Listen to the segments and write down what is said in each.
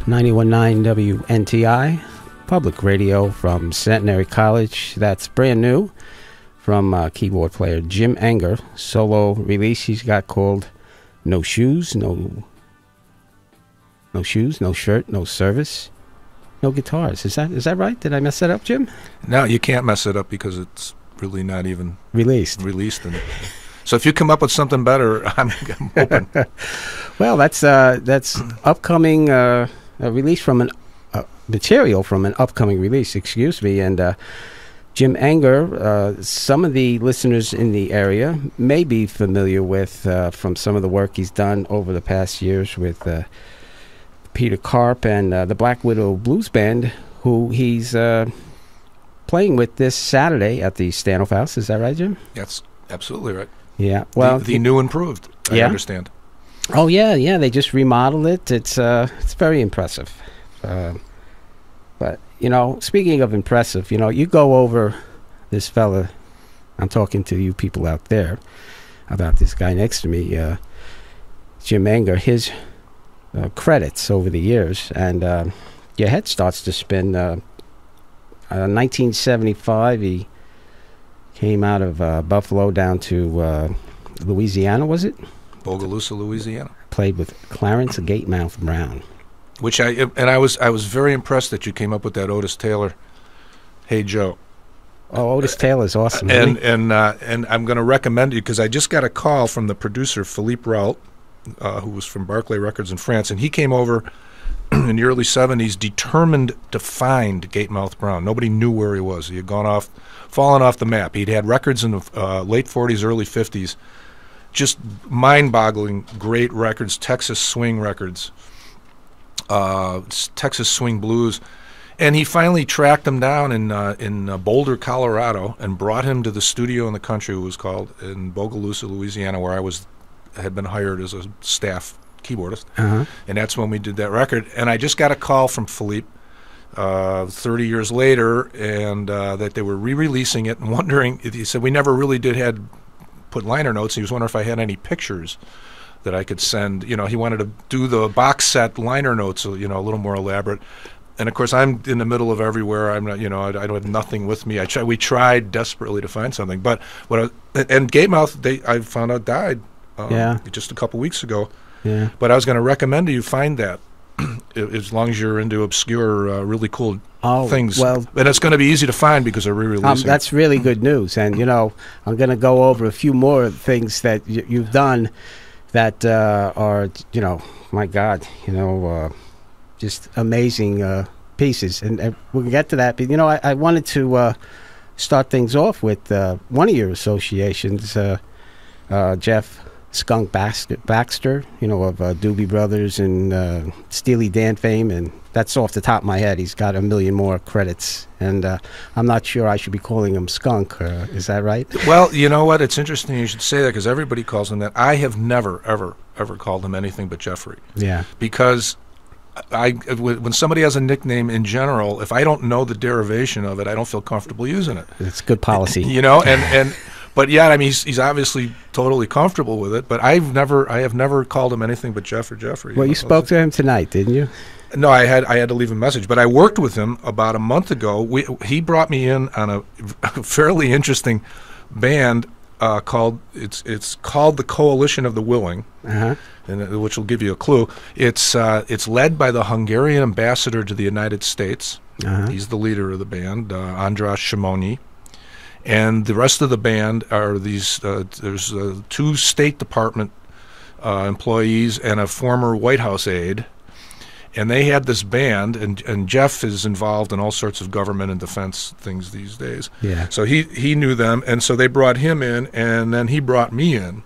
91.9 WNTI, public radio from Centenary College. That's brand new from keyboard player Jim Ehinger. Solo release he's got called No Shoes, No Shirt, No Service, No Guitars. Is that right? Did I mess that up, Jim? No, you can't mess it up because it's really not even released. And so if you come up with something better, I'm open. Well, that's upcoming release from an material from an upcoming release. Excuse me, and Jim Ehinger. Some of the listeners in the area may be familiar with from some of the work he's done over the past years with Peter Karp and the Black Widow Blues Band, who he's playing with this Saturday at the Stanhope House. Is that right, Jim? That's absolutely right. Yeah. Well, the new improved. I understand. Oh yeah. They just remodeled it. It's very impressive. But speaking of impressive, you go over this fella. I'm talking to you people out there about this guy next to me, Jim Ehinger. His credits over the years, and your head starts to spin. 1975, he came out of Buffalo down to Louisiana, was it? Bogalusa, Louisiana. Played with Clarence Gatemouth Brown. Which I was very impressed that you came up with that Otis Taylor, Hey Joe. Oh, Otis Taylor's awesome. And I'm going to recommend you because I just got a call from the producer Philippe Raitt, who was from Barclay Records in France, and he came over in the early 70s determined to find Gatemouth Brown. Nobody knew where he was. He had fallen off the map. He'd had records in the late 40s, early 50s, just mind-boggling great records, Texas swing records, Texas swing blues. And he finally tracked him down in Boulder, Colorado, and brought him to the studio in the country, it was called, in Bogalusa, Louisiana, where I had been hired as a staff keyboardist. Uh-huh. And that's when we did that record. And I just got a call from Philippe 30 years later, and that they were re-releasing it and wondering, he said we never really put liner notes. He was wondering if I had any pictures that I could send. He wanted to do the box set liner notes, a little more elaborate. And of course, I'm in the middle of everywhere. I'm not, I don't have nothing with me. We tried desperately to find something, but and Gatemouth, I found out died just a couple weeks ago. Yeah. But I was going to recommend you find that as long as you're into obscure, really cool things. Well, and it's going to be easy to find because they're re-releasing. That's really good news. And I'm going to go over a few more things that you've done that are, my God, just amazing pieces. And we'll get to that. But, I wanted to start things off with one of your associations, Jeff Skunk Baxter, of Doobie Brothers and Steely Dan fame. And that's off the top of my head. He's got a million more credits. And I'm not sure I should be calling him Skunk. Is that right? Well, you know what? It's interesting you should say that because everybody calls him that. I have never, ever, ever called him anything but Jeffrey. Yeah. Because when somebody has a nickname in general, if I don't know the derivation of it, I don't feel comfortable using it. It's good policy. But yeah, I mean, he's obviously totally comfortable with it. But I have never called him anything but Jeff or Jeffrey. Well, you spoke to him tonight, didn't you? No, I had to leave a message. But I worked with him about a month ago. He brought me in on a fairly interesting band called the Coalition of the Willing, and which will give you a clue. It's led by the Hungarian ambassador to the United States. He's the leader of the band, András Simonyi. And the rest of the band are these, there's 2 State Department employees and a former White House aide. And they had this band, and Jeff is involved in all sorts of government and defense things these days. Yeah. So he knew them, and so they brought him in, and then he brought me in.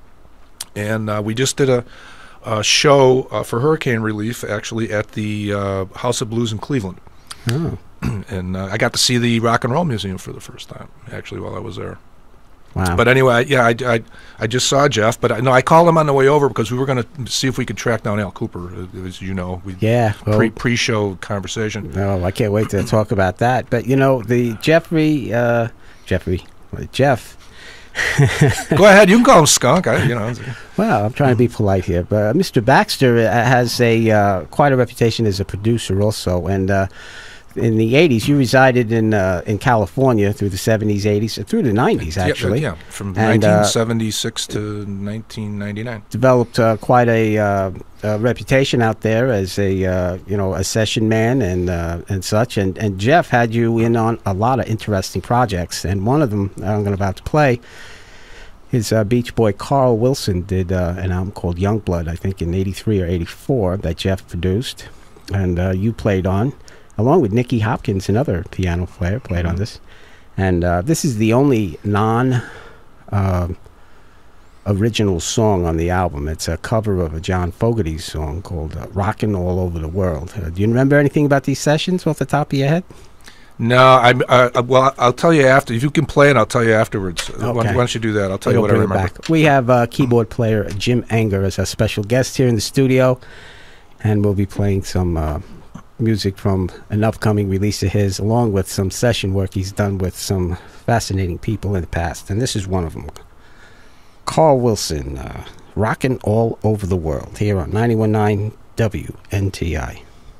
And we just did a show for hurricane relief, actually, at the House of Blues in Cleveland. Oh. And I got to see the Rock and Roll Museum for the first time, actually, while I was there. Wow. But anyway, I just saw Jeff, but I called him on the way over because we were going to see if we could track down Al Cooper, as you know. Pre-show conversation. No, I can't wait to talk about that. But, the Jeff Go ahead. You can call him Skunk. Well, I'm trying to be polite here, but Mr. Baxter has quite a reputation as a producer also, and in the 80s, you resided in California through the 70s, 80s, through the 90s, actually. Yeah, from 1976 to 1999. Developed quite a reputation out there as a session man and such. And Jeff had you in on a lot of interesting projects, and one of them I'm about to play is Beach Boy Carl Wilson did an album called Youngblood, I think in 83 or 84, that Jeff produced, and you played on, along with Nicky Hopkins, another piano player, played on this. And this is the only non-original song on the album. It's a cover of a John Fogerty song called Rockin' All Over the World. Do you remember anything about these sessions off the top of your head? No, well, I'll tell you after. If you can play it, I'll tell you afterwards. Okay. Why don't you do that? I'll tell you what I remember. We have keyboard player Jim Ehinger as a special guest here in the studio, and we'll be playing some music from an upcoming release of his, along with some session work he's done with some fascinating people in the past, and this is one of them. Carl Wilson, Rockin' All Over the World, here on 91.9 WNTI.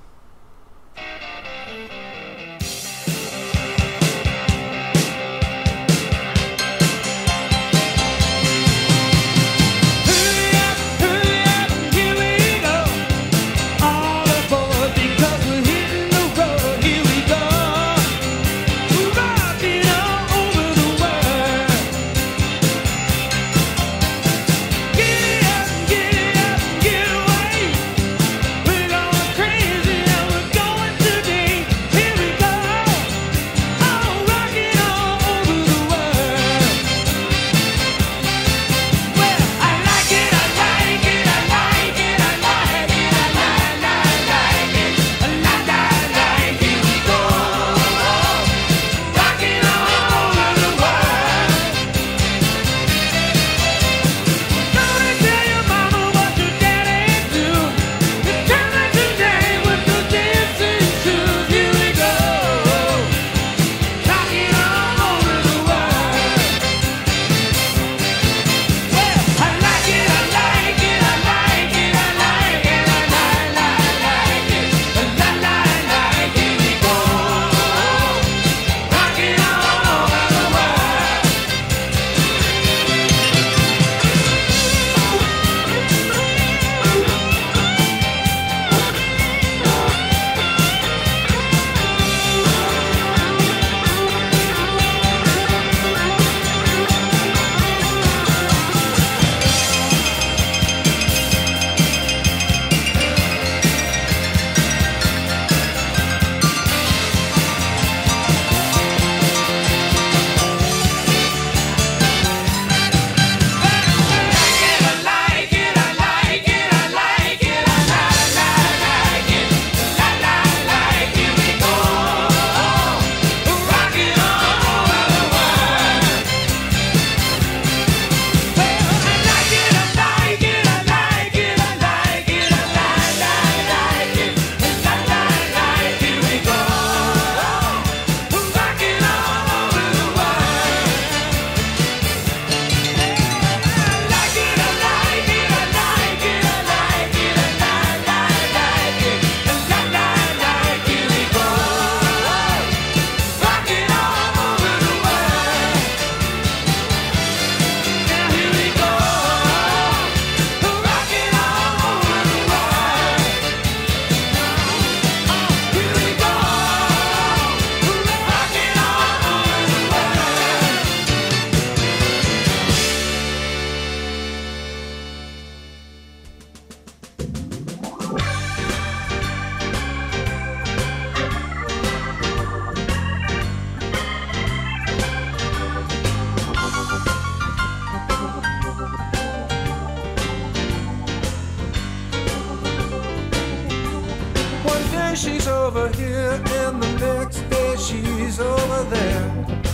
She's over here and the next day she's over there.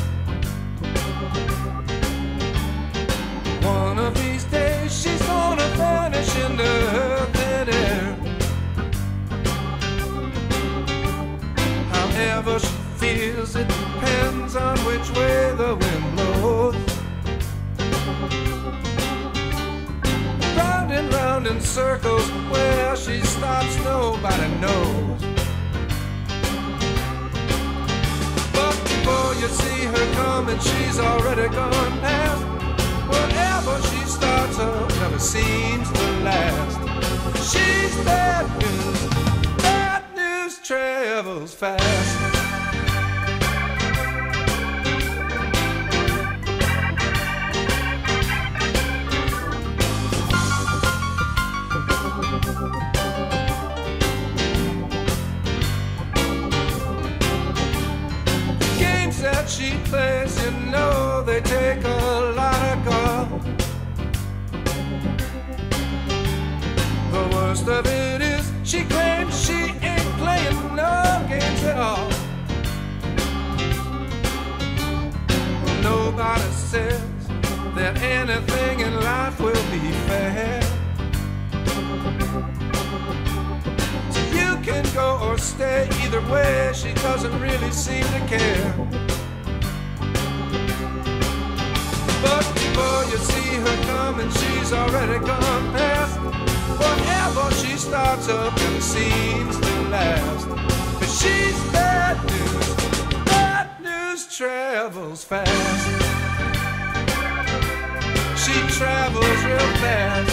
One of these days she's gonna vanish into her thin air. However she feels, it depends on which way the wind blows. circles where she stops, nobody knows. But before you see her coming, she's already gone past. Whatever she starts up never seems to last. She's bad news. Bad news travels fast. That she plays, you know, they take a lot of gall. The worst of it is she claims she ain't playing no games at all. Nobody says that anything in life will be fair. So you can go or stay, either way she doesn't really seem to care. But before you see her coming, she's already gone past. Whatever she starts up never seems to last. But she's bad news. Bad news travels fast. She travels real fast.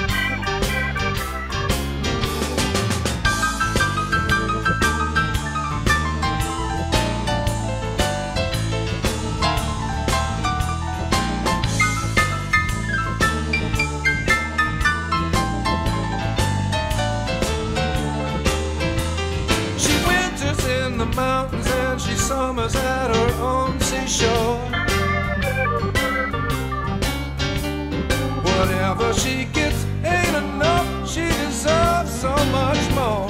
Mountains and she summers at her own seashore. Whatever she gets ain't enough, she deserves so much more.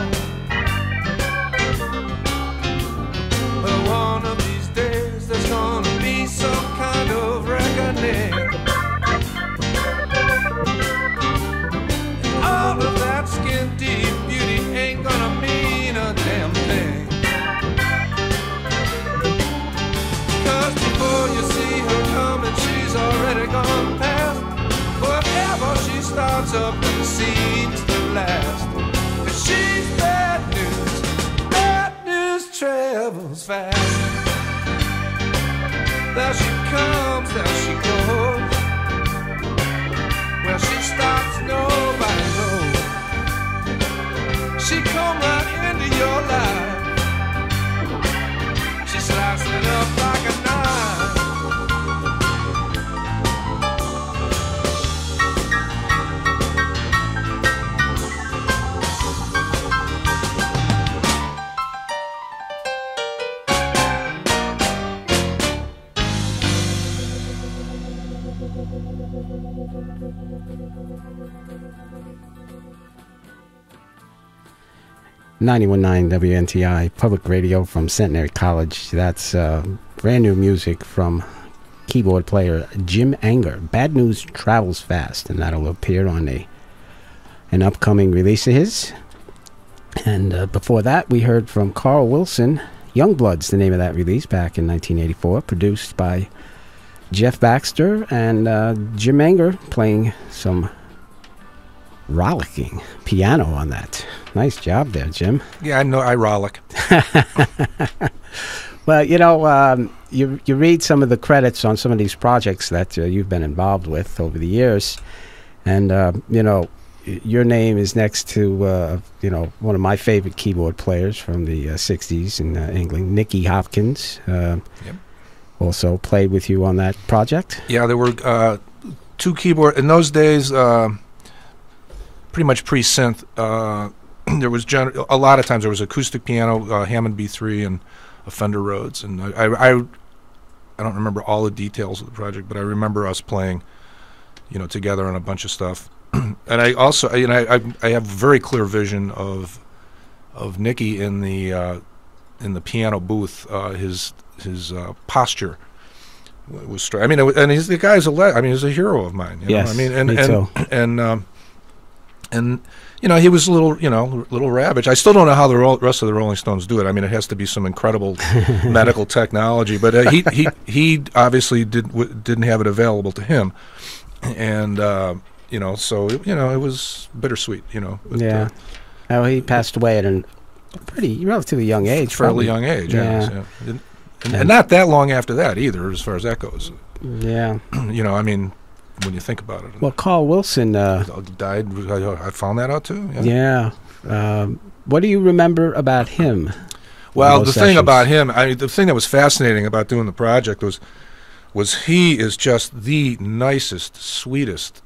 But one of these days there's gonna be some kind of reckoning. And all of that skin deep beauty ain't gonna mean a damn thing. Before you see her coming, she's already gone past. Whatever she starts up never seems to last. But she's bad news. Bad news travels fast. There she comes, there she goes. Where she stops, nobody knows. She come right into your life. She slices it up like a knife. 91.9 WNTI, public radio from Centenary College. That's brand new music from keyboard player Jim Ehinger. Bad News Travels Fast, and that'll appear on an upcoming release of his. And before that, we heard from Carl Wilson, Youngbloods, the name of that release, back in 1984, produced by Jeff Baxter and Jim Ehinger, playing some rollicking piano on that. Nice job there, Jim. Yeah, I know, I rollick. Well, you know, you read some of the credits on some of these projects that you've been involved with over the years, and, you know, your name is next to, you know, one of my favorite keyboard players from the 60s in England, Nicky Hopkins. Yep. Also played with you on that project. Yeah, there were two keyboard in those days. Pretty much pre-synth. There was a lot of times there was acoustic piano, Hammond B3, and a Fender Rhodes. And I don't remember all the details of the project, but I remember us playing, you know, together on a bunch of stuff. And I also, you know, I have a very clear vision of Nicky in the piano booth. His posture was straight. I mean, and he's the guy's I mean, he's a hero of mine. You know? I mean, and you know, he was a little ravaged. I still don't know how the rest of the Rolling Stones do it. I mean, it has to be some incredible medical technology. But he obviously didn't have it available to him, and So it was bittersweet. But, Yeah. Oh, he passed away at a pretty relatively young age. fairly probably. young age. Yeah. And not that long after that either, as far as that goes. Yeah. I mean, when you think about it. Well, Carl Wilson Died. I found that out too. Yeah. What do you remember about him? Well, those the thing sessions? about him, the thing that was fascinating about doing the project was he is just the nicest, sweetest,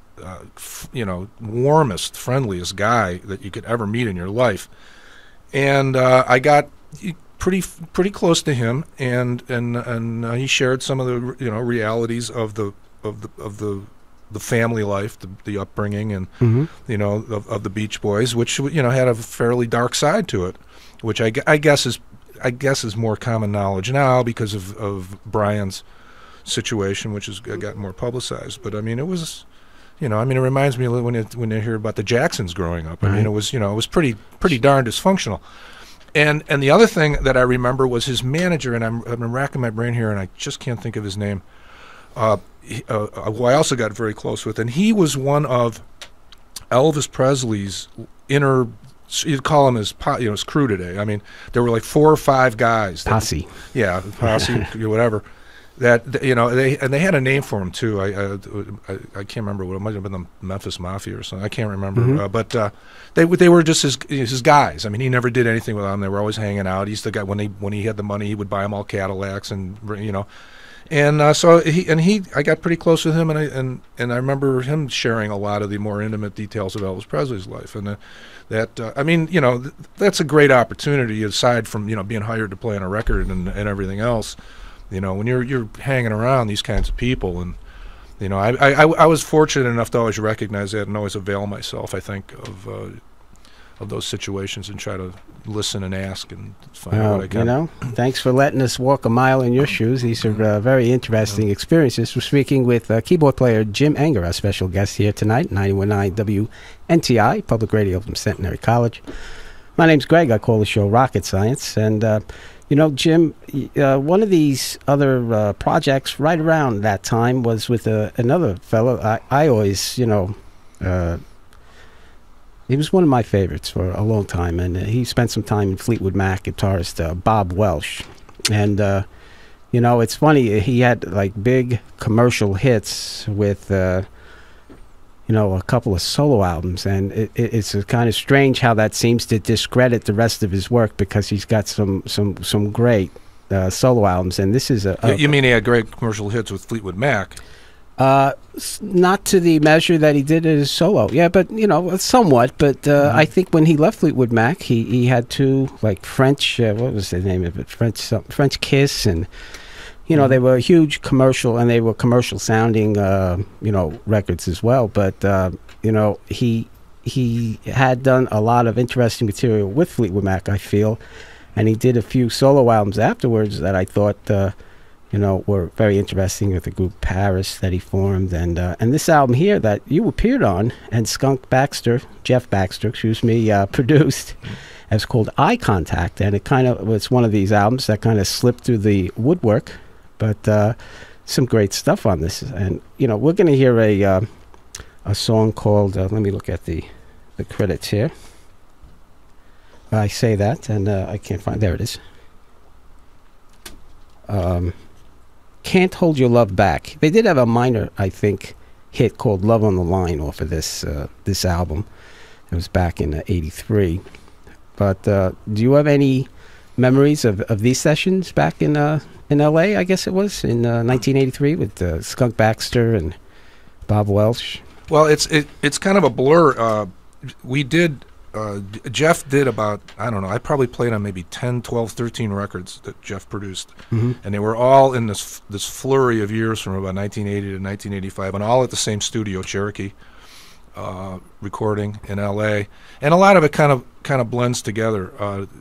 warmest, friendliest guy that you could ever meet in your life. And I got pretty close to him, and he shared some of the realities of the family life, the upbringing, and of the Beach Boys, which had a fairly dark side to it, which I guess is more common knowledge now because of Brian's situation, which has gotten more publicized. But I mean, it was, it reminds me when you hear about the Jacksons growing up. I mean, it was pretty darn dysfunctional. And the other thing that I remember was his manager, and I've been racking my brain here, and I just can't think of his name. Who I also got very close with, and he was one of Elvis Presley's inner. You'd call him his crew today. I mean, there were like 4 or 5 guys. Posse. Yeah, posse, whatever. That they had a name for him too. I can't remember what it might have been, the Memphis Mafia or something. I can't remember. But they were just his guys. I mean, he never did anything without them. They were always hanging out. He's the guy when he had the money, he would buy them all Cadillacs and And so I got pretty close with him, and I remember him sharing a lot of the more intimate details of Elvis Presley's life, and that's a great opportunity aside from being hired to play on a record and everything else. When you're hanging around these kinds of people, and I was fortunate enough to always recognize that and always avail myself, I think, of those situations and try to listen and ask and find out what I can. Thanks for letting us walk a mile in your shoes. These are very interesting experiences. We're speaking with keyboard player Jim Ehinger, our special guest here tonight, 91.9 WNTI, Public Radio from Centenary College. My name's Greg. I call the show Rocket Science. And, Jim, one of these other projects right around that time was with another fellow. I always, he was one of my favorites for a long time, and he spent some time in Fleetwood Mac, guitarist Bob Welch. And, it's funny, he had like big commercial hits with, a couple of solo albums, and it's kind of strange how that seems to discredit the rest of his work, because he's got some great solo albums, and this is You mean he had great commercial hits with Fleetwood Mac? Not to the measure that he did as solo. Yeah, but, somewhat. But I think when he left Fleetwood Mac, he had 2, like, French, what was the name of it? French Kiss, and, they were huge commercial, and they were commercial sounding, records as well. But, he had done a lot of interesting material with Fleetwood Mac, I feel. And he did a few solo albums afterwards that I thought, were very interesting, with the group Paris that he formed, and this album here that you appeared on, and Skunk Baxter, Jeff Baxter, produced. It's called Eye Contact, and it kind of was one of these albums that kind of slipped through the woodwork, but some great stuff on this. And we're going to hear a song called. Let me look at the credits here. I say that, and I can't find. There it is. Can't Hold Your Love Back. They did have a minor, I think, hit called Love on the Line off of this album. It was back in '83. But do you have any memories of these sessions back in L.A., I guess it was, in 1983 with Skunk Baxter and Bob Welch? Well, it's kind of a blur. We did... Jeff did about, I don't know, I probably played on maybe 10, 12, 13 records that Jeff produced. And they were all in this flurry of years from about 1980 to 1985, and all at the same studio, Cherokee, recording in L.A. And a lot of it kind of blends together.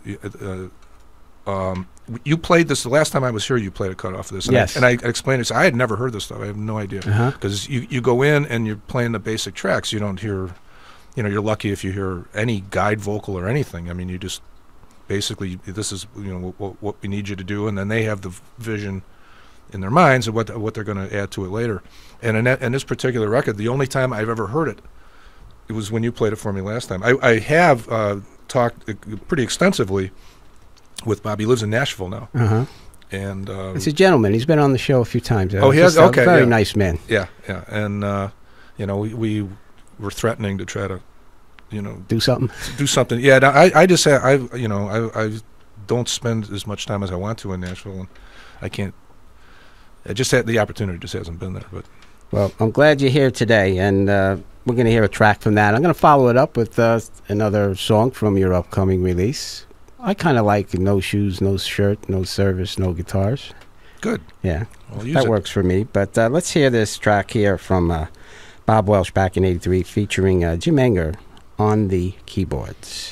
You played this, the last time I was here, you played a cut off of this. And yes. I explained this. I had never heard this stuff. I have no idea. Because you go in and you're playing the basic tracks. You don't hear... you're lucky if you hear any guide vocal or anything. I mean, you just basically, this is, what we need you to do, and then they have the vision, in their minds of what they're going to add to it later. And in this particular record, the only time I've ever heard it, it was when you played it for me last time. I have talked pretty extensively with Bob. He lives in Nashville now. Uh-huh. And he's a gentleman. He's been on the show a few times. Oh, he has? Okay. Very nice man. Yeah. And, we were threatening to try to, do something. Yeah, I just say I don't spend as much time as I want to in Nashville, and I can't. I just had the opportunity, just hasn't been there. But well, I'm glad you're here today, and we're going to hear a track from that. I'm going to follow it up with another song from your upcoming release. I kind of like No Shoes, No Shirt, No Service, No Guitars. Good. Yeah, that works for me. But let's hear this track here from Bob Welch back in '83, featuring Jim Ehinger on the keyboards.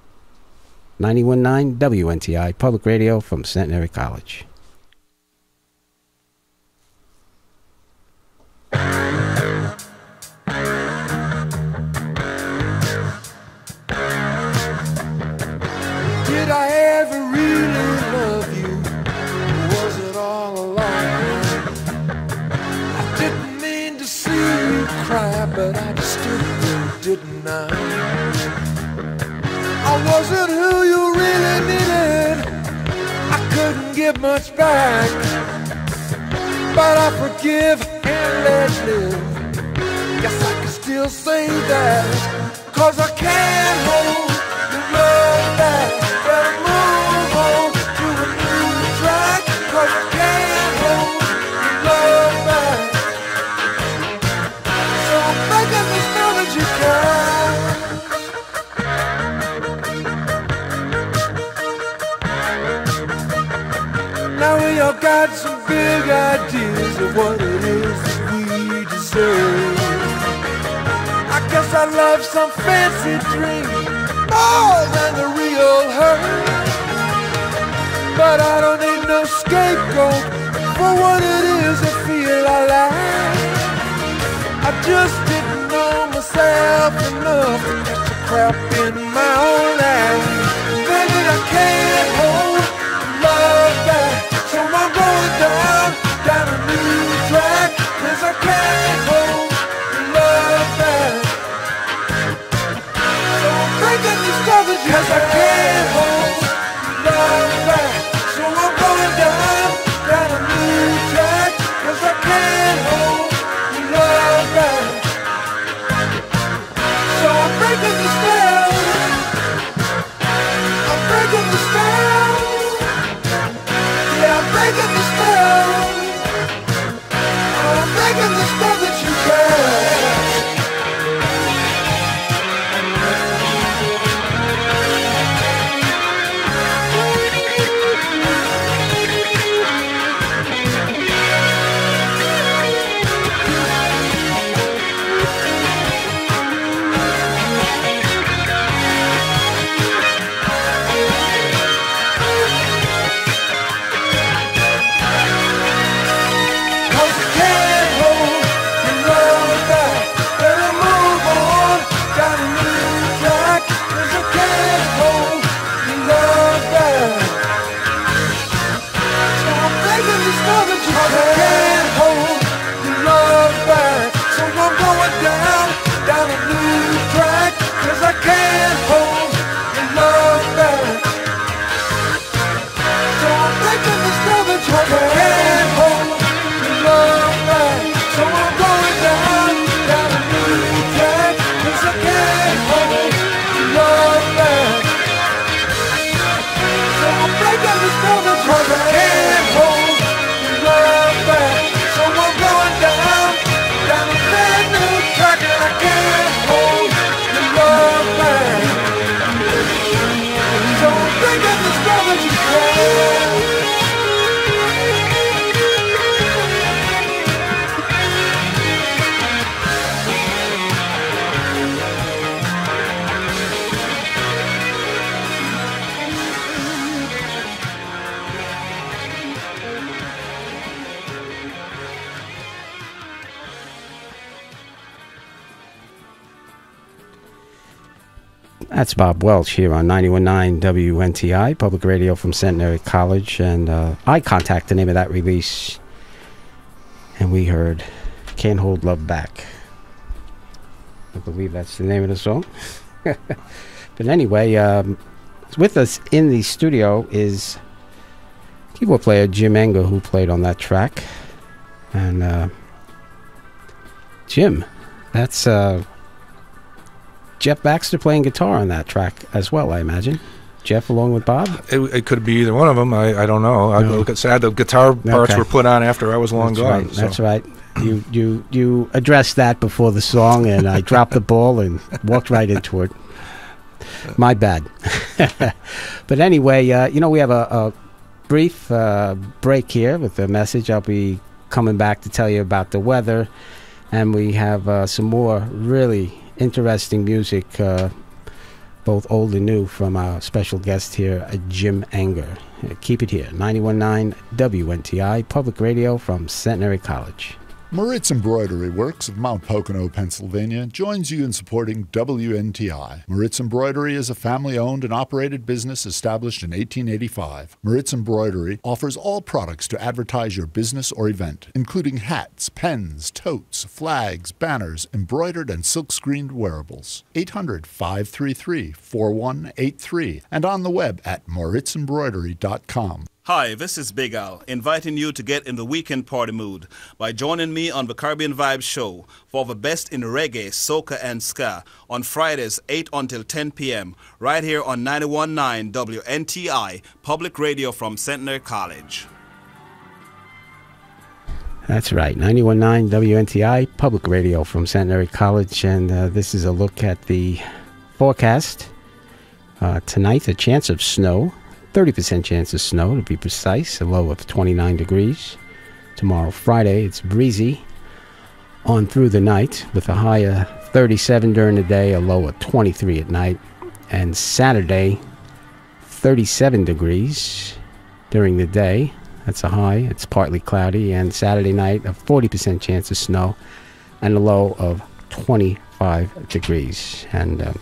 91.9 WNTI, public radio from Centenary College. Did I ever really love you? Or was it all a lie? I didn't mean to see you cry, but I just didn't, didn't I? I wasn't who you really needed. I couldn't give much back, but I forgive and let live. Guess I can still say that, 'cause I can't hold your love back. Better move on to a new track, 'cause I can't hold your love back. So I'm making this now that you can. Now we all got some big ideas of what it is that we deserve. I guess I love some fancy dream more than the real her. But I don't need no scapegoat for what it is I feel I like. I just didn't know myself enough to catch the crap in my own life. Baby, I can't hold love back, so I'm going down a new track, 'cause I can't hold love back. So I'm breaking these covers, 'cause I can't hold love back. So I'm going down a new track, 'cause I can't hold love back. So I'm breaking the spell. I'm breaking the spell. Yeah, I'm breaking the spell. I'm breaking the spell that you cast. That's Bob Welch here on 91.9 WNTI, public radio from Centenary College. And Eye Contact, the name of that release, And we heard Can't Hold Love Back. I believe that's the name of the song. But anyway, with us in the studio is keyboard player Jim Ehinger, who played on that track. And Jim, that's Jeff Baxter playing guitar on that track as well, I imagine. Jeff along with Bob? It could be either one of them. I don't know. The guitar parts were put on after I was long gone. Right, that's right. You addressed that before the song, and I dropped the ball and walked right into it. My bad. But anyway, we have a brief break here with the message. I'll be coming back to tell you about the weather, and we have some more really interesting music, both old and new, from our special guest here, Jim Ehinger. Keep it here, 91.9 WNTI, public radio from Centenary College. Raitt's Embroidery Works of Mount Pocono, Pennsylvania, joins you in supporting WNTI. Raitt's Embroidery is a family-owned and operated business established in 1885. Raitt's Embroidery offers all products to advertise your business or event, including hats, pens, totes, flags, banners, embroidered and silk-screened wearables. 800-533-4183 and on the web at mauritsembroidery.com. Hi, this is Big Al, inviting you to get in the weekend party mood by joining me on the Caribbean Vibes Show for the best in reggae, soca, and ska on Fridays 8 until 10 p.m. right here on 91.9 WNTI, public radio from Centenary College. That's right, 91.9 WNTI, public radio from Centenary College, and this is a look at the forecast. Tonight, a chance of snow. 30% chance of snow, to be precise, a low of 29 degrees. Tomorrow, Friday, it's breezy on through the night with a high of 37 during the day, a low of 23 at night. And Saturday, 37 degrees during the day. That's a high. It's partly cloudy. And Saturday night, a 40% chance of snow and a low of 25 degrees. And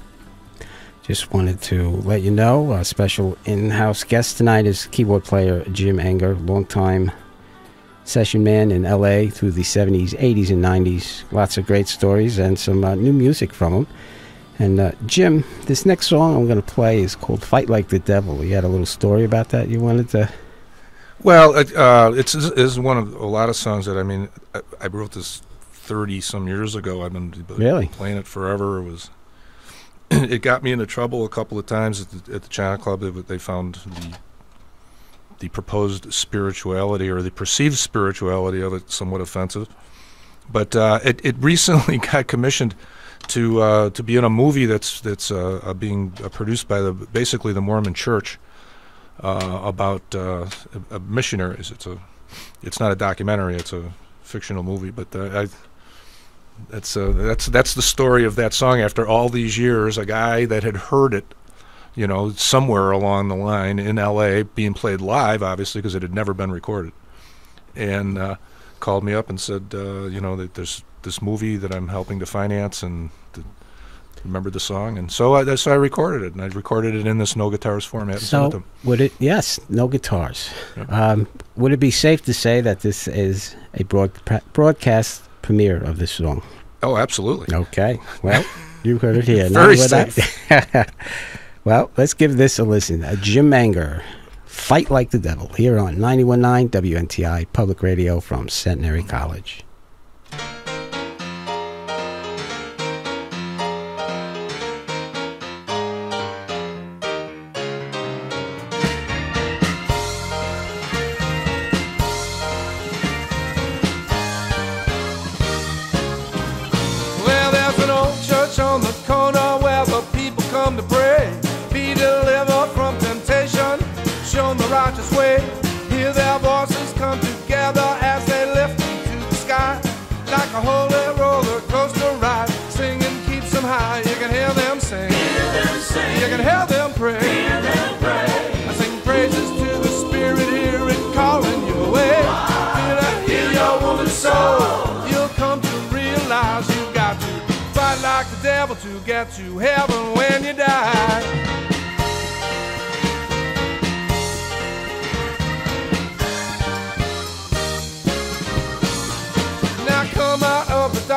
just wanted to let you know, a special in-house guest tonight is keyboard player Jim Ehinger, longtime session man in L.A. through the 70s, 80s, and 90s. Lots of great stories and some new music from him. And Jim, this next song I'm going to play is called Fight Like the Devil. You had a little story about that you wanted to... Well, it's one of a lot of songs that, I wrote this 30-some years ago. I've been playing it forever. It got me into trouble a couple of times at the China Club. They found the proposed spirituality or the perceived spirituality of it somewhat offensive. But it recently got commissioned to be in a movie that's being produced by basically the Mormon Church about missionaries. It's not a documentary; it's a fictional movie. But That's the story of that song. After all these years, a guy that had heard it, somewhere along the line in L.A. being played live, obviously, because it had never been recorded, and called me up and said, that there's this movie that I'm helping to finance, and remembered the song, and so I recorded it, and I recorded it in this no guitars format. So yes, no guitars. Yeah. Would it be safe to say that this is a broadcast premiere of this song? Oh, absolutely. Okay. Well, you heard it here. Very safe. Well, let's give this a listen. Jim Ehinger, Fight Like the Devil, here on 91.9 WNTI, public radio from Centenary College. On the corner where the people come to pray, be delivered from temptation, shown the righteous way. Hear their voices come together as they lift into the sky, like a holy roller coaster ride. Singing keeps them high. You can hear them sing, you can hear them pray. I sing praises to the Spirit, hear it calling you away. Hear your woman's soul. You'll come to realize you got to fight like the devil to get to heaven when you die.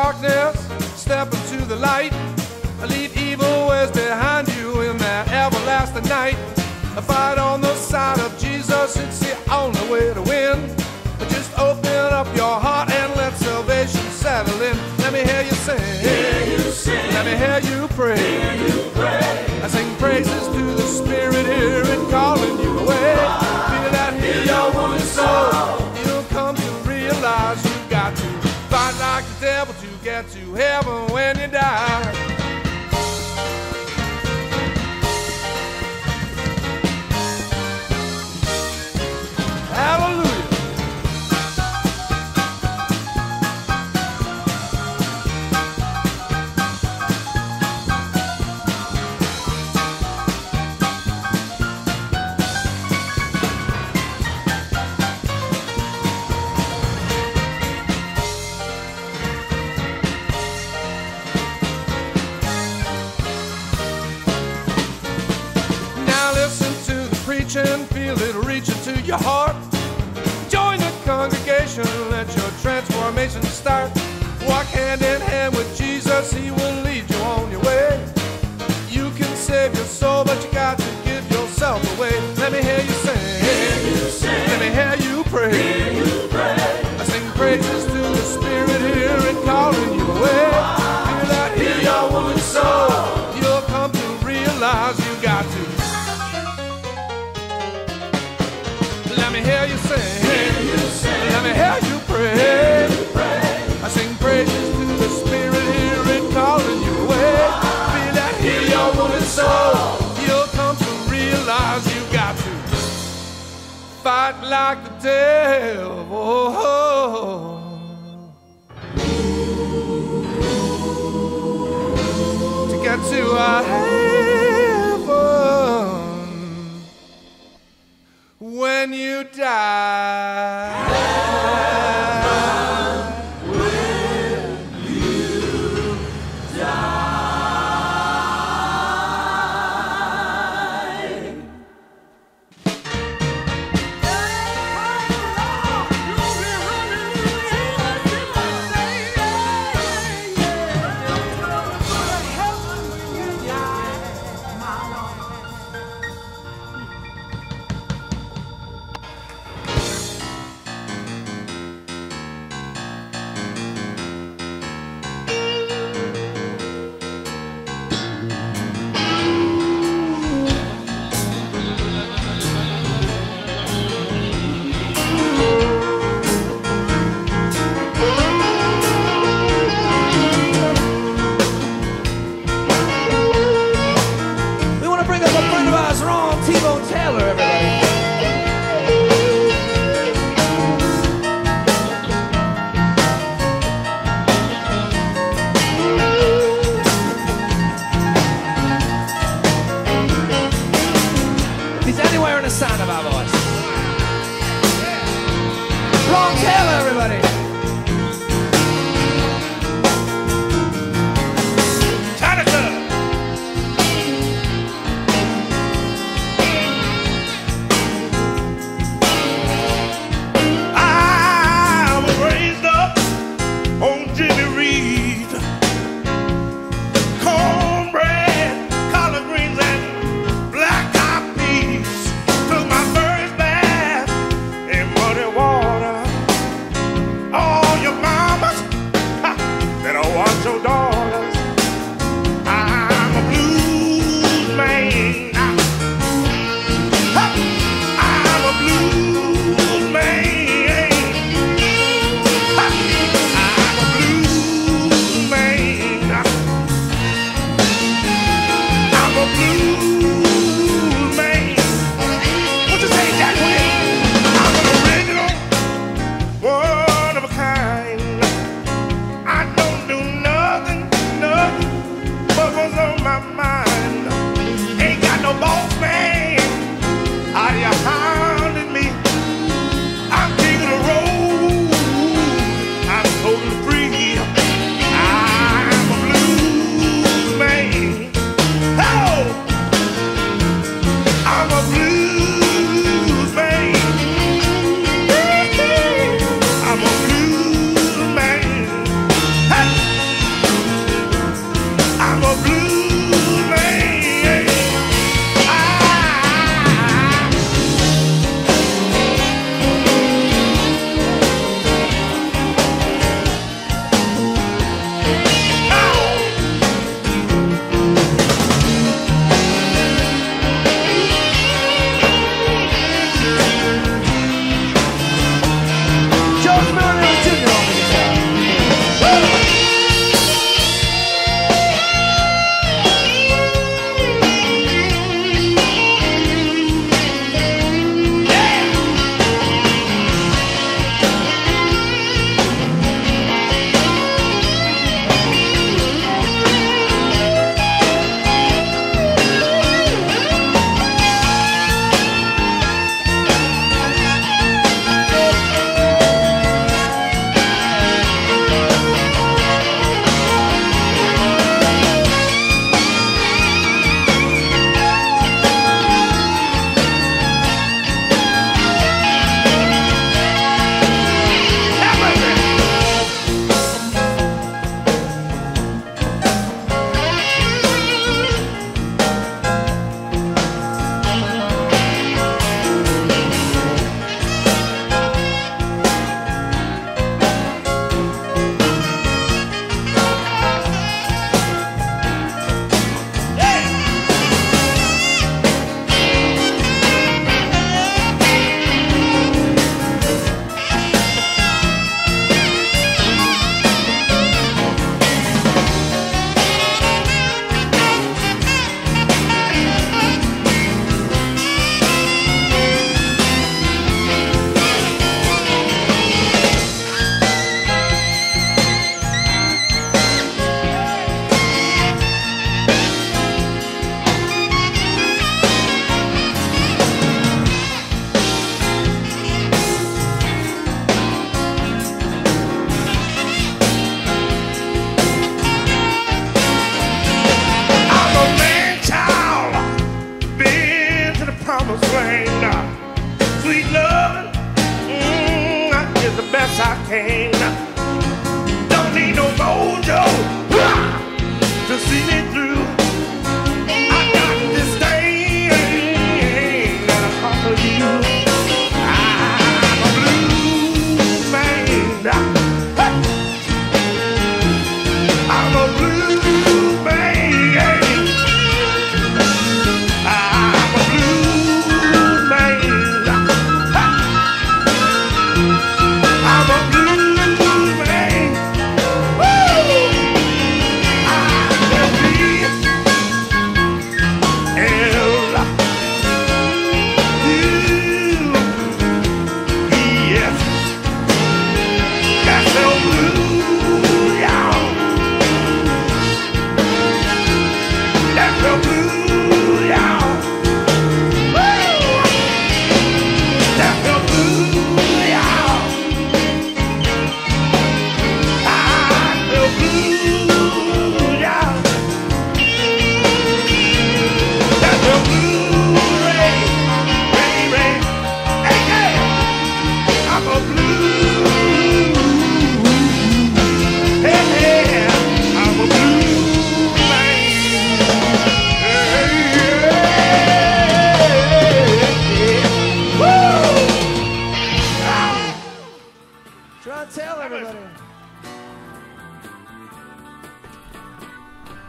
darkness, step into the light. Leave evil ways behind you in that everlasting night. Fight on the side of Jesus, it's the only way to win. Just open up your heart and let salvation settle in. Let me hear you sing. Hear you sing. Let me hear you pray. Hear you pray. I sing praises to the Spirit here and calling you away. Feel that heal your wounded soul. You'll come to realize you've got to fight like the devil to get to heaven when you die. Hallelujah. Now listen to the preaching, feel it reaching to your heart. Join the congregation, let your transformation start. Walk hand in hand with Jesus, he will lead you on your way. You can save your soul, but you got to give yourself away. Let me hear you sing. Hear you sing. Let me hear you pray. Hear you pray. I sing praises to the Spirit here and calling you away. Feel that heal your wounded soul. You'll come to realize you got to. Let me hear you sing. Let me hear you pray. I sing praises to the Spirit here and calling you away. Feel that heal your wounded soul. You'll come to realize you got to fight like the devil to get to heaven when you die.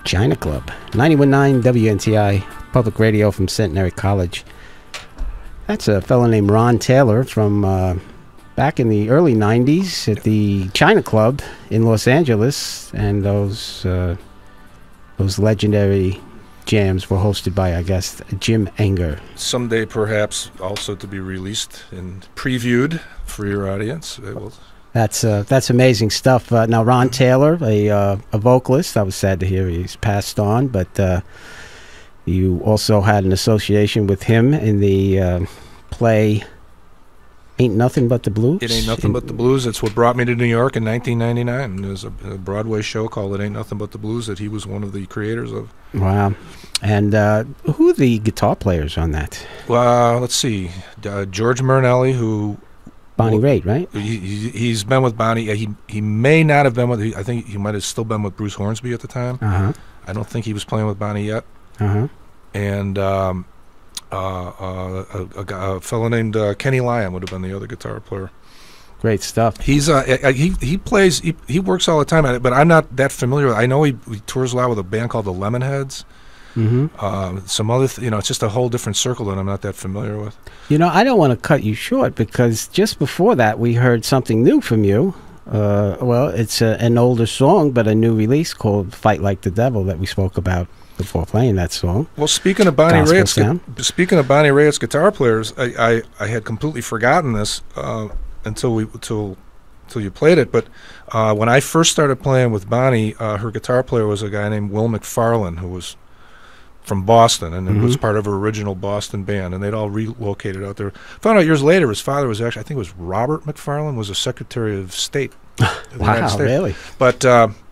China Club. 91.9 WNTI Public Radio from Centenary College. That's a fellow named Ron Taylor from back in the early 90s at the China Club in Los Angeles. And those legendary jams were hosted by, I guess, Jim Ehinger. Someday, perhaps, also to be released and previewed for your audience. That's amazing stuff. Now, Ron Taylor, a vocalist, I was sad to hear he's passed on, but you also had an association with him in the play Ain't Nothing But the Blues? It Ain't Nothing But the Blues. It's what brought me to New York in 1999. There's a Broadway show called It Ain't Nothing But the Blues that he was one of the creators of. Wow. And who are the guitar players on that? Well, let's see. George Marinelli, who... Bonnie Raitt, right? He's been with Bonnie. He may not have been with... I think he might have still been with Bruce Hornsby at the time. Uh-huh. I don't think he was playing with Bonnie yet. Uh-huh. And a fellow named Kenny Lyon would have been the other guitar player. Great stuff. He's he plays. He works all the time at it, but I'm not that familiar with it. I know he tours a lot with a band called the Lemonheads. Mm-hmm. Some other, it's just a whole different circle that I'm not that familiar with. I don't want to cut you short because just before that we heard something new from you. Well, it's an older song, but a new release called "Fight Like the Devil" that we spoke about before playing that song. Well, speaking of Bonnie Raitt's guitar players, I had completely forgotten this until you played it. But when I first started playing with Bonnie, her guitar player was a guy named Will McFarlane, who was from Boston, and it was part of her original Boston band, and they'd all relocated out there. Found out years later his father was actually, I think it was Robert McFarlane, was a Secretary of State. Wow, really? But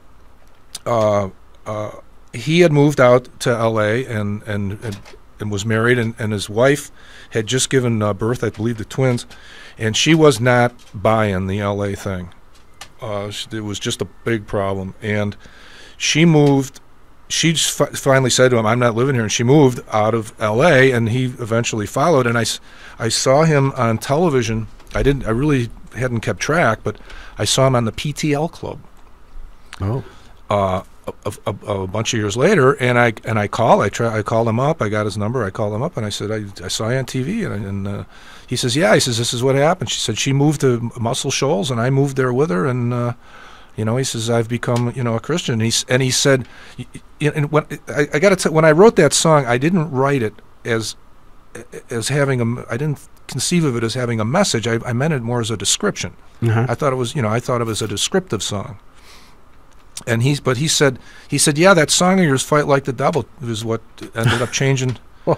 he had moved out to L.A. and was married, and his wife had just given birth, I believe, to twins, and she was not buying the L.A. thing. It was just a big problem, and she moved. She finally said to him, "I'm not living here," and she moved out of L.A., and he eventually followed, and I saw him on television. I really hadn't kept track, but I saw him on the PTL Club. Oh. A bunch of years later, and I called him up. I got his number. I called him up, and I said, I saw you on TV, and he says, yeah. He says, this is what happened. She said she moved to Muscle Shoals, and I moved there with her, and he says I've become a Christian. And he said, and when I got to when I wrote that song, I didn't write it as having I didn't conceive of it as having a message. I meant it more as a description. Uh-huh. I thought it was a descriptive song. And he said, yeah, that song of yours, "Fight Like the Devil," is what ended up changing.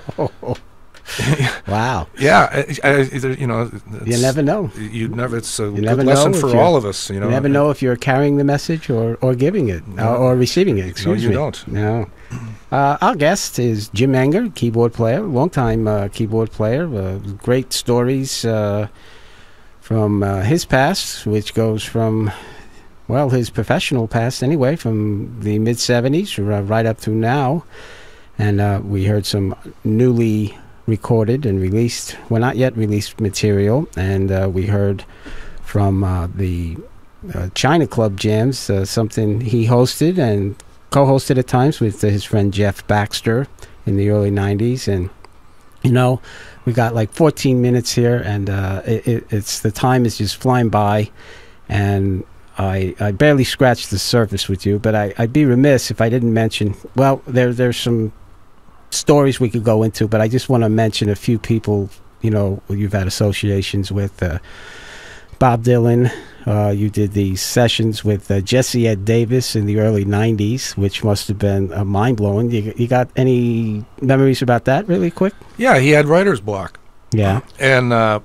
Wow. Yeah, you never know. It's a You good never lesson know for all of us. You never know if you're carrying the message or giving it or receiving it. Excuse me. No, you don't. No. Our guest is Jim Ehinger, keyboard player, longtime keyboard player. Great stories from his past, which goes from, well, his professional past anyway, from the mid-'70s right up through now. And we heard some newly recorded and released, well, not yet released material. And we heard from the China Club jams, something he hosted and co-hosted at times with his friend Jeff Baxter in the early 90s. And, we got like 14 minutes here, and it's the time is just flying by. And I barely scratched the surface with you, but I'd be remiss if I didn't mention, well, there's some stories we could go into, but I just want to mention a few people, you've had associations with. Bob Dylan, you did the sessions with Jesse Ed Davis in the early 90s, which must have been mind-blowing. You got any memories about that really quick? Yeah, he had writer's block. Yeah. And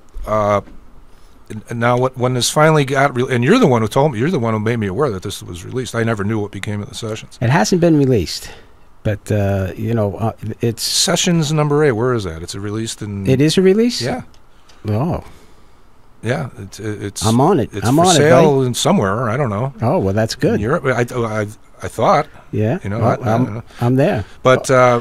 now when this finally got and you're the one who told me, you're the one who made me aware that this was released. I never knew what became of the sessions. It hasn't been released, but it's Sessions number 8. Where is that? It's released in. It is a release? Yeah. Oh. Yeah, it's. I'm on it. It's I'm for on sale in somewhere. I don't know. Oh, well, that's good. In Europe, I thought. Yeah. I don't know. I'm there. But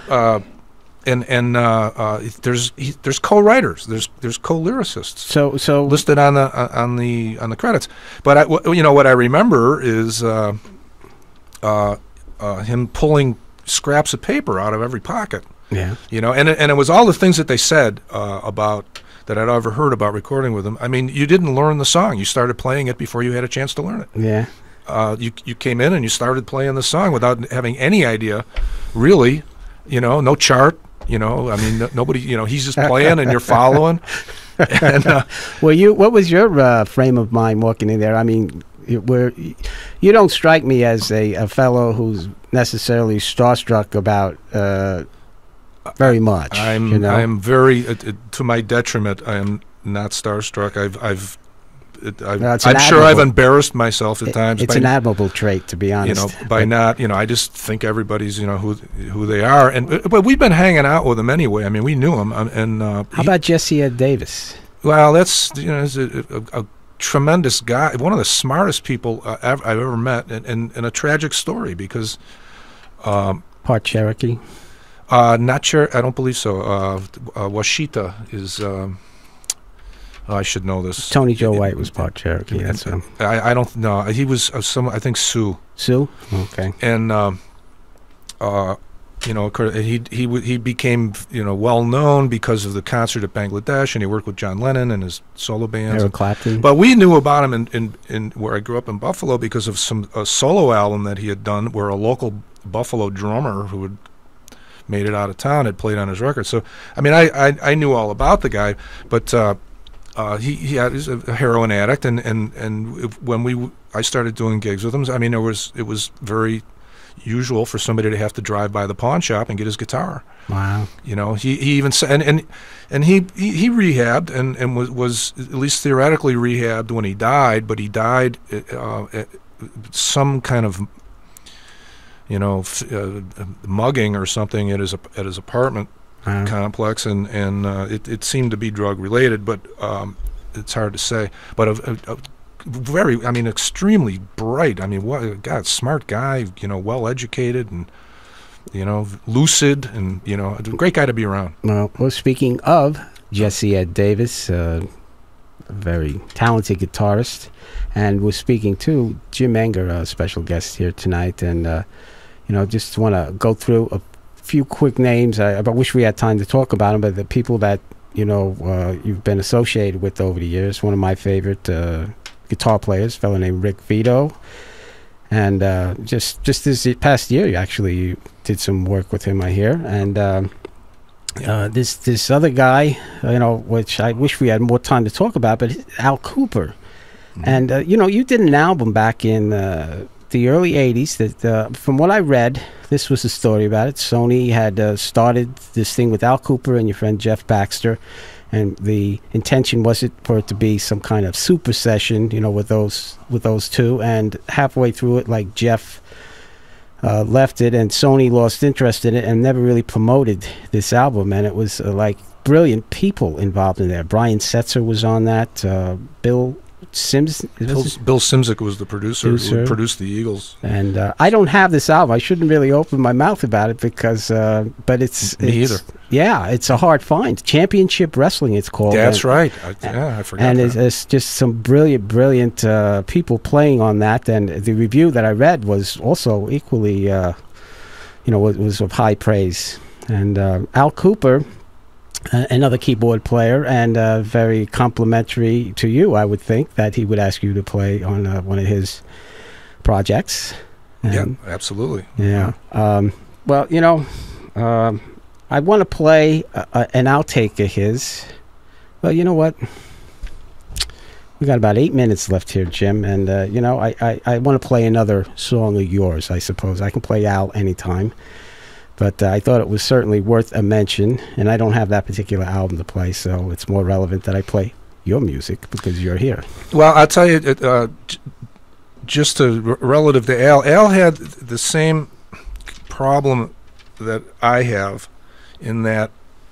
there's co-writers. There's co-lyricists. So listed on the credits. But what I remember is him pulling scraps of paper out of every pocket. Yeah. You know, and it was all the things that they said about that I'd ever heard about recording with them. I mean, you didn't learn the song. You started playing it before you had a chance to learn it. Yeah. You came in and you started playing the song without having any idea, really. You know, no chart. You know, I mean, nobody. You know, he's just playing and you're following. And What was your frame of mind walking in there? I mean, you don't strike me as a fellow who's necessarily starstruck about very much. I'm very to my detriment. I am not starstruck. I'm sure I've embarrassed myself at times. It's an admirable trait, to be honest. You know, by not, you know, I just think everybody's, you know, who they are, but we've been hanging out with them anyway. I mean, we knew him, and how about Jesse Ed Davis? Well, that's, you know, he's a tremendous guy, one of the smartest people I've ever met, and a tragic story because Part Cherokee. Not sure. I don't believe so. Washita is. I should know this. Tony Joe White was part Cherokee. That's him. I don't know. He was I think Sioux. Sioux. Okay. And you know, he became, you know, well known because of the concert at Bangladesh, and he worked with John Lennon and his solo bands. Eric Clapton. But we knew about him in where I grew up in Buffalo because of a solo album that he had done, where a local Buffalo drummer who had made it out of town had played on his record. So I mean, I knew all about the guy, but. He's a heroin addict, and when I started doing gigs with him, I mean, it was very usual for somebody to have to drive by the pawn shop and get his guitar. Wow. You know, he even said, and he rehabbed and was at least theoretically rehabbed when he died, but he died at some kind of, you know, mugging or something at his apartment complex, and it seemed to be drug related, but it's hard to say. But a very, I mean, extremely bright. I mean, what God, smart guy. You know, well educated, and you know, lucid, and you know, a great guy to be around. Well, speaking of Jesse Ed Davis, a very talented guitarist, and we're speaking to Jim Ehinger, a special guest here tonight, and you know, just want to go through a few quick names. I wish we had time to talk about them, but the people that, you know, you've been associated with over the years. One of my favorite guitar players, a fellow named Vito, and just this past year, you did some work with him, I hear. And this other guy, you know, which I wish we had more time to talk about, but Al Cooper. Mm-hmm. And you know, you did an album back in the early 80s that, from what I read, this was the story about it. Sony had started this thing with Al Cooper and your friend Jeff Baxter, and the intention was for it to be some kind of super session, you know, with those two. And halfway through it, like, Jeff left it, and Sony lost interest in it and never really promoted this album. And it was like brilliant people involved in there. Brian Setzer was on that. Bill Szymczyk was the producer who produced the Eagles. And I don't have this album. I shouldn't really open my mouth about it because, but it's me either. Yeah, it's a hard find. Championship Wrestling, it's called. That's right. I forgot. And that. It's just some brilliant people playing on that. And the review that I read was also equally, you know, was of high praise. And Al Cooper, another keyboard player, and very complimentary to you, I would think, that he would ask you to play on one of his projects. And, yeah, absolutely. Yeah. Well, you know, I want to play an outtake of his. Well, you know what? We got about 8 minutes left here, Jim, and you know, I want to play another song of yours. I suppose I can play Al anytime. But I thought it was certainly worth a mention, and I don't have that particular album to play, so it's more relevant that I play your music because you're here. Well, I'll tell you, just relative to Al had the same problem that I have in that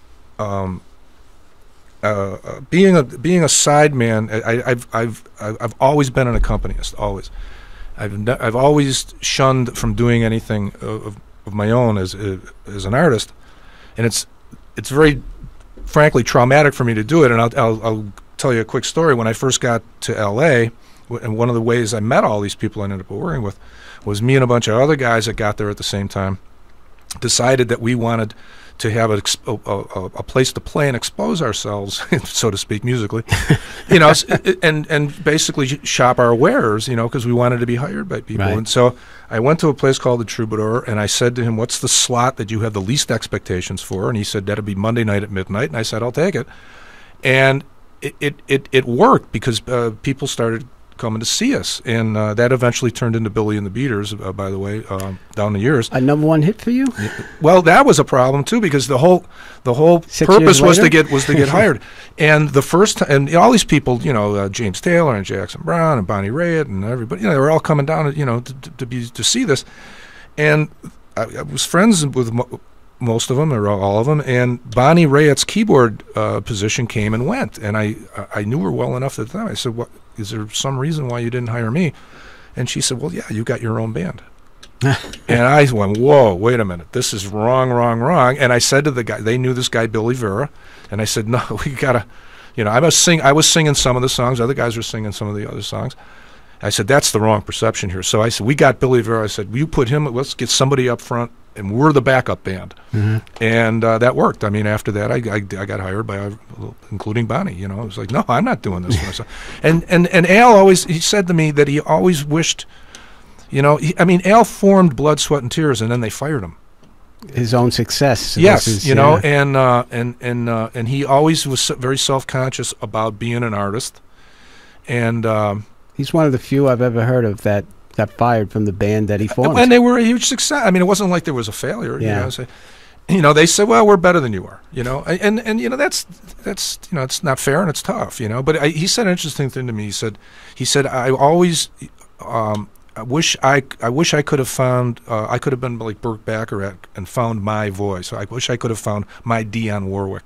being a sideman. I've always been an accompanist. Always, I've always shunned from doing anything of my own as an artist, and it's very frankly traumatic for me to do it. And I'll tell you a quick story. When I first got to L.A., and one of the ways I met all these people I ended up working with was me and a bunch of other guys that got there at the same time. decided that we wanted to have a place to play and expose ourselves, so to speak, musically, you know, and basically shop our wares, you know, because we wanted to be hired by people. Right. And so I went to a place called the Troubadour, and I said to him, "What's the slot that you have the least expectations for?" And he said, "That'll be Monday night at midnight." And I said, "I'll take it." And it worked because people started coming to see us, and that eventually turned into Billy and the Beaters, by the way, down the years. A number one hit for you? Well, that was a problem too, because the whole 6 purpose years was to later? get hired. And the first and all these people, you know, James Taylor and Jackson Browne and Bonnie Raitt and everybody, you know, they were all coming down, you know, to see this. And I was friends with most of them, or all of them, and Bonnie Raitt's keyboard position came and went, and I knew her well enough at the time. I said, "What? Is there some reason why you didn't hire me?" And she said, "Well, yeah, you got your own band." And I went, "Whoa, wait a minute, this is wrong." And I said to the guy, they knew this guy Billy Vera, and I said, "No, we gotta, you know, I was singing some of the songs, other guys were singing some of the other songs." I said, "That's the wrong perception here." So I said, "We got Billy Vera." I said, "You put him, let's get somebody up front, and we're the backup band." Mm-hmm. And that worked. I mean, after that, I got hired by, including Bonnie. You know, I was like, "No, I'm not doing this for myself." And Al always, he said to me that he always wished, you know, Al formed Blood, Sweat, and Tears, and then they fired him. His own success. Yes, you know, and he always was very self-conscious about being an artist, and he's one of the few I've ever heard of that got fired from the band that he formed. And they were a huge success. I mean, it wasn't like there was a failure. Yeah. You know, so, you know, they said, "Well, we're better than you are." You know, and you know, that's you know, it's not fair and it's tough. You know, but he said an interesting thing to me. He said, "I always I wish I could have found I could have been like Burt Bacharach and found my voice. I wish I could have found my Dionne Warwick."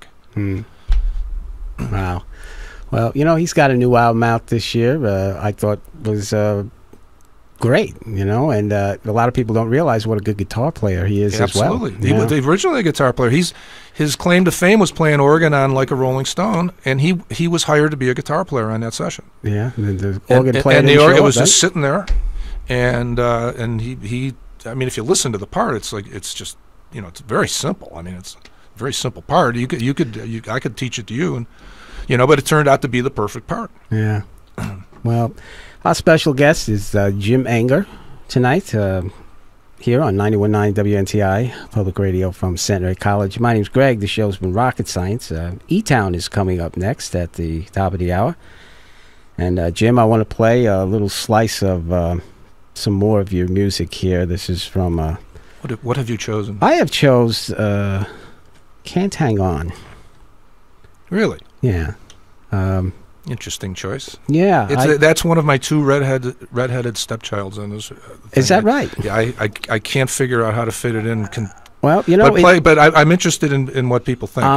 Wow. Well, you know, he's got a new album out this year. I thought was great, you know, and a lot of people don't realize what a good guitar player he is as well. Absolutely. He was originally a guitar player. His claim to fame was playing organ on Like a Rolling Stone, and he was hired to be a guitar player on that session. Yeah, the organ player. And the organ was just sitting there, and he. I mean, if you listen to the part, it's just, you know, it's very simple. I mean, it's a very simple part. I could teach it to you, and you know, but it turned out to be the perfect part. Yeah. Well, our special guest is Jim Ehinger tonight here on 91.9 WNTI, public radio from Centenary College. My name's Greg. The show's been Rocket Science. E-Town is coming up next at the top of the hour. And Jim, I want to play a little slice of some more of your music here. This is from... What have you chosen? I have chose Can't Hang On. Really? Yeah. Interesting choice. Yeah. That's one of my two redheaded stepchilds in this. Is that right? Yeah, I can't figure out how to fit it in. Well, you know, but I'm interested in what people think.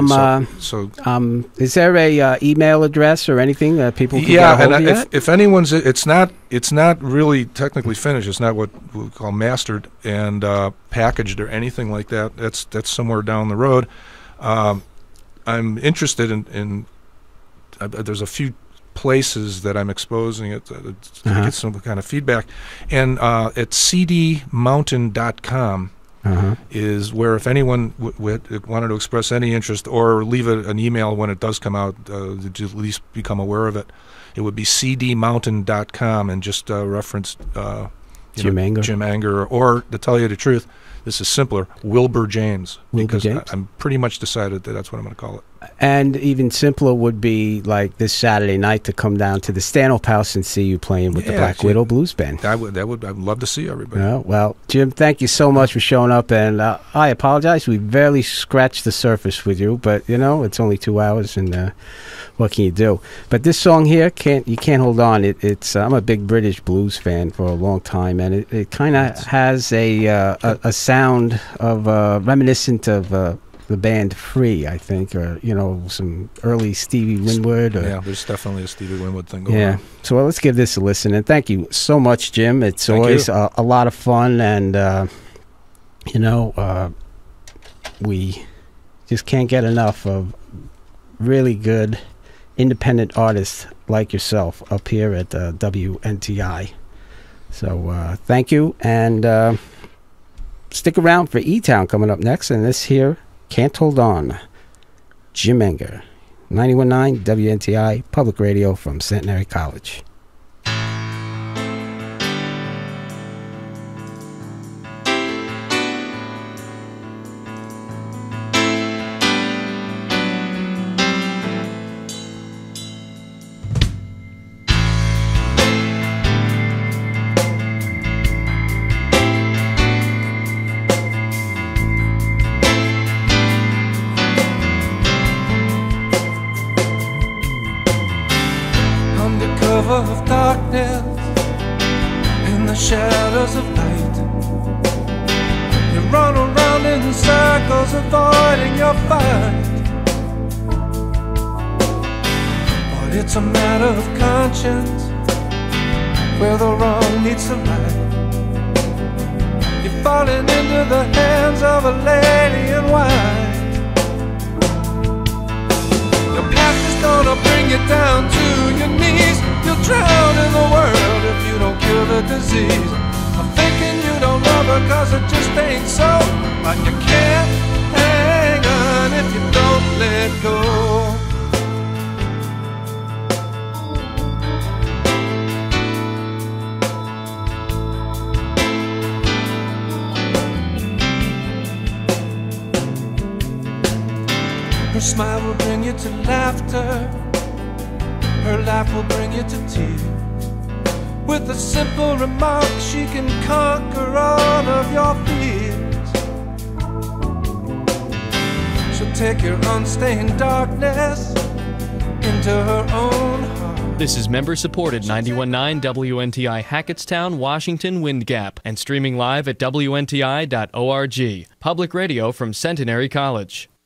Is there a email address or anything that people can get a hold of yet? If anyone's, it's not really technically finished. It's not what we call mastered and packaged or anything like that. That's somewhere down the road. I'm interested in there's a few places that I'm exposing it to get some kind of feedback, and at cdmountain.com is where, if anyone wanted to express any interest or leave an email when it does come out, to at least become aware of it, it would be cdmountain.com, and just reference Jim Ehinger. Jim Ehinger, or, to tell you the truth, this is simpler, Wilbur James, because I'm pretty much decided that that's what I'm going to call it. And even simpler would be like this Saturday night to come down to the Stanhope House and see you playing with the Black Widow Blues Band. I'd love to see everybody. Well, Jim, thank you so much for showing up, and I apologize. We barely scratched the surface with you, but you know, it's only 2 hours, and what can you do? But this song here, you can't hold on. It's I'm a big British blues fan for a long time, and it kind of has a sound of reminiscent of the band Free, I think, or you know, some early Stevie Winwood. Yeah, there's definitely a Stevie Winwood thing going on. So let's give this a listen, and thank you so much, Jim. It's always a lot of fun, and you know, we just can't get enough of really good independent artists like yourself up here at WNTI. So thank you, and stick around for E-Town coming up next, and this here, Can't Hold On. Jim Ehinger, 91.9 WNTI, public radio from Centenary College. Of darkness, in the shadows of light, you run around in circles avoiding your fight. But it's a matter of conscience, where the wrong meets the right. You're falling into the hands of a lady in white. Your past is gonna bring you down to your knees. You'll drown in the world if you don't cure the disease. I'm thinking you don't love her cause it just ain't so. But you can't hang on if you don't let go. Her smile will bring you to laughter. Her laugh will bring you to tears. With a simple remark, she can conquer all of your fears. She'll take your unstained darkness into her own heart. This is member-supported 91.9 WNTI Hackettstown, Washington, Wind Gap, and streaming live at WNTI.org. Public radio from Centenary College.